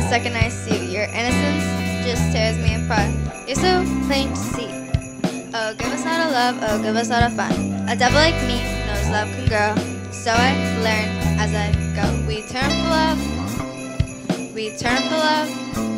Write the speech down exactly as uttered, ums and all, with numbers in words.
second I see you. Your innocence just tears me apart. You're so plain to see. Oh, give us out of love, oh, give us out of fun. A devil like me knows love can grow, so I learn as I go. We turn for love, we turn for love,